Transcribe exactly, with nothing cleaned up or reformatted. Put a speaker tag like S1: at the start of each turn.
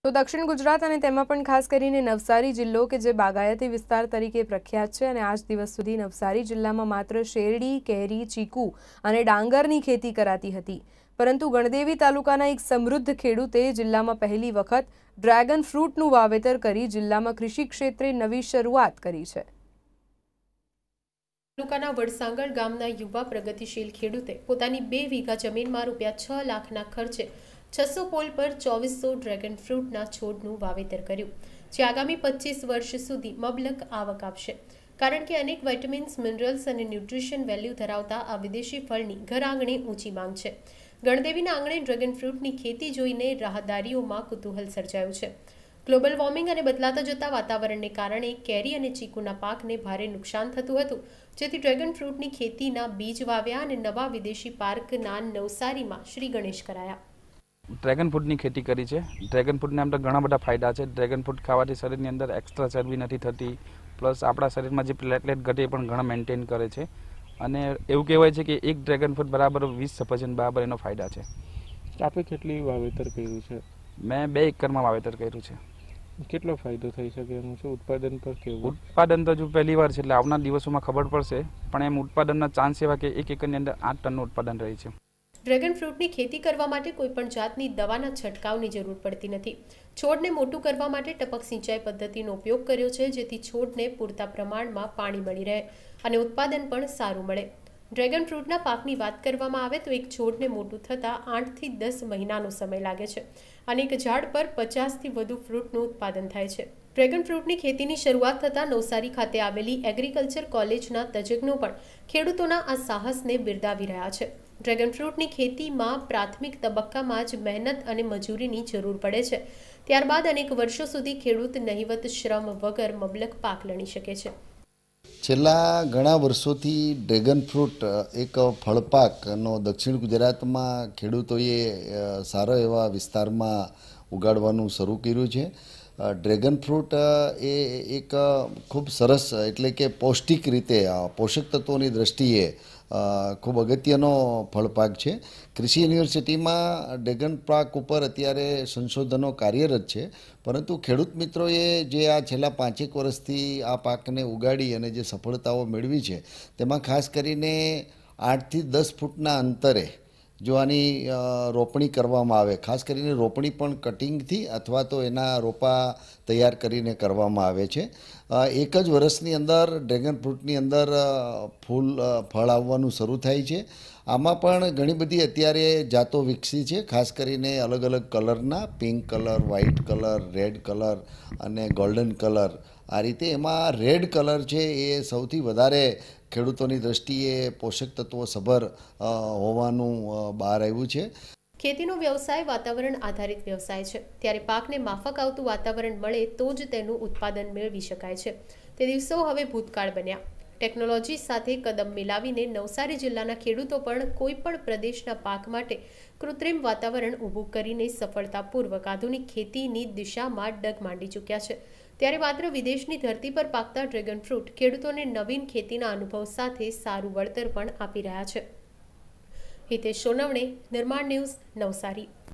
S1: તો દક્ષિણ ગુજરાત અને તેમાં પણ ખાસ કરીને નવસારી જિલ્લો કે જે બાગાયતી વિસ્તાર તરીકે પ્રખ્યાત છે અને આજ દિવસ સુધી નવસારી જિલ્લામાં માત્ર શેરડી, કેરી, ચીકુ અને ડાંગરની ખેતી કરાતી હતી, પરંતુ ગણદેવી તાલુકાના એક સમૃદ્ધ ખેડૂતે જિલ્લામાં પહેલી વખત ડ્રેગન ફ્રૂટનું વાવેતર કરી જિલ્લામાં કૃષિ ક્ષેત્રે નવી શરૂઆત કરી છે।
S2: તાલુકાના વડસાંગળ ગામના યુવા પ્રગતિશીલ ખેડૂતે પોતાની બે વીઘા જમીનમાં રૂપિયા છ લાખના ખર્ચે છસો પોલ પર ચોવીસો ડ્રેગન ફ્રૂટના છોડનું વાવેતર કર્યું, જે આગામી પચીસ વર્ષ સુધી મબલક આવક આપશે, કારણ કે અનેક વિટામિન્સ, મિનરલ્સ અને ન્યુટ્રિશન વેલ્યુ ધરાવતા આ વિદેશી ફળની ઘર આંગણે ઊંચી માંગ છે। ગણદેવીના આંગણે ડ્રેગન ફ્રૂટની ખેતી જોઈને રાહદારીઓમાં કુતૂહલ સર્જાયું છે। ગ્લોબલ વોર્મિંગ અને બદલાતા જતા વાતાવરણને કારણે કેરી અને ચીકુના પાકને ભારે નુકસાન થતું હતું, જેથી ડ્રેગન ફ્રૂટની ખેતીના બીજ વાવ્યા અને નવા વિદેશી પાર્કના નવસારીમાં શ્રી ગણેશ કરાયા।
S3: ડ્રેગન ફ્રૂટની ખેતી કરી છે। ડ્રેગન ફ્રૂટના આમ તો ઘણા બધા ફાયદા છે। ડ્રેગન ફ્રૂટ ખાવાથી શરીરની અંદર એક્સ્ટ્રા ચરબી નથી થતી, પ્લસ આપણા શરીરમાં જે પ્લેટલેટ ઘટે એ પણ ઘણા મેન્ટેન કરે છે અને એવું કહેવાય છે કે એક ડ્રેગન ફ્રૂટ બરાબર વીસ સફરજન બરાબર એનો ફાયદા છે।
S4: આપે કેટલી વાવેતર કર્યું છે?
S3: મેં બે એકરમાં વાવેતર કર્યું છે।
S4: કેટલો ફાયદો થઈ શકે એમ છે? ઉત્પાદન પર કેવું?
S3: ઉત્પાદન તો જો પહેલી વાર છે એટલે આવનાર દિવસોમાં ખબર પડશે, પણ એમ ઉત્પાદનના ચાન્સ એવા કે એક એકરની અંદર આઠ ટનનું ઉત્પાદન રહે છે।
S2: ડ્રેગન ફ્રૂટની ખેતી કરવા માટે કોઈપણ જાતની દવાના છંટકાવની જરૂર પડતી નથી। છોડને મોટું કરવા માટે ટપક સિંચાઈ પદ્ધતિનો ઉપયોગ કર્યો છે, જેથી છોડને પૂરતા પ્રમાણમાં પાણી મળી રહે અને ઉત્પાદન પણ સારું મળે। ડ્રેગન ફ્રૂટના પાકની વાત કરવામાં આવે તો એક છોડને મોટું થતાં આઠથી દસ મહિનાનો સમય લાગે છે અને એક ઝાડ પર પચાસથી વધુ ફ્રૂટનું ઉત્પાદન થાય છે। ડ્રેગન ફ્રૂટની ખેતીની શરૂઆત થતાં નવસારી ખાતે આવેલી એગ્રીકલ્ચર કોલેજના તજજ્ઞો પણ ખેડૂતોના આ સાહસને બિરદાવી રહ્યા છે। ડ્રેગન ફ્રૂટની ખેતીમાં પ્રાથમિક તબક્કામાં જ મહેનત અને મજૂરીની જરૂર પડે છે, ત્યારબાદ અનેક વર્ષો સુધી ખેડૂત નહિવત શ્રમ વગર મબલક પાક લણી શકે છે।
S5: છેલ્લા ઘણા વર્ષોથી ડ્રેગન ફ્રૂટ એક ફળપાકનો દક્ષિણ ગુજરાતમાં ખેડૂતોએ સારા એવા વિસ્તારમાં ઉગાડવાનું શરૂ કર્યું છે। ડ્રેગન ફ્રૂટ એ એક ખૂબ સરસ એટલે કે પૌષ્ટિક રીતે પોષક તત્વોની દ્રષ્ટિએ ખૂબ અગત્યનો ફળપાક છે। કૃષિ યુનિવર્સિટીમાં ડ્રેગન પાક ઉપર અત્યારે સંશોધનો કાર્યરત છે, પરંતુ ખેડૂત મિત્રોએ જે આ છેલ્લા પાંચેક વર્ષથી આ પાકને ઉગાડી અને જે સફળતાઓ મેળવી છે, તેમાં ખાસ કરીને આઠથી દસ ફૂટના અંતરે જો આની રોપણી કરવામાં આવે, ખાસ કરીને રોપણી પણ કટિંગથી અથવા તો એના રોપા તૈયાર કરીને કરવામાં આવે છે। એક જ વર્ષની અંદર ડ્રેગન ફ્રૂટની અંદર ફૂલ ફળ આવવાનું શરૂ થાય છે। આમાં પણ ઘણી બધી અત્યારે જાતો વિકસી છે, ખાસ કરીને અલગ અલગ કલરના, pink colour, white colour, red colour અને ગોલ્ડન કલર। આ રીતે એમાં રેડ કલર છે એ સૌથી વધારે ખેડૂતોની દ્રષ્ટિએ પોષક તત્વો સભર હોવાનું બહાર આવ્યું છે।
S2: ખેતીનો વ્યવસાય વાતાવરણ આધારિત વ્યવસાય છે, ત્યારે પાકને માફક આવતું વાતાવરણ મળે તો જ તેનું ઉત્પાદન મેળવી શકાય છે। તે દિવસો હવે ભૂતકાળ બન્યા। ટેકનોલોજી સાથે કદમ મિલાવીને નવસારી જિલ્લાના ખેડૂતો પણ કોઈ પણ પ્રદેશના પાક માટે કૃત્રિમ વાતાવરણ ઊભું કરીને સફળતાપૂર્વક આધુનિક ખેતીની દિશામાં ડગ માંડી ચૂક્યા છે। ત્યારે માત્ર વિદેશની ધરતી પર પાકતા ડ્રેગન ફ્રૂટ ખેડૂતોને નવીન ખેતીના અનુભવ સાથે સારું વળતર પણ આપી રહ્યા છે। હિતેશ સોનવણે, નિર્માણ ન્યૂઝ, નવસારી।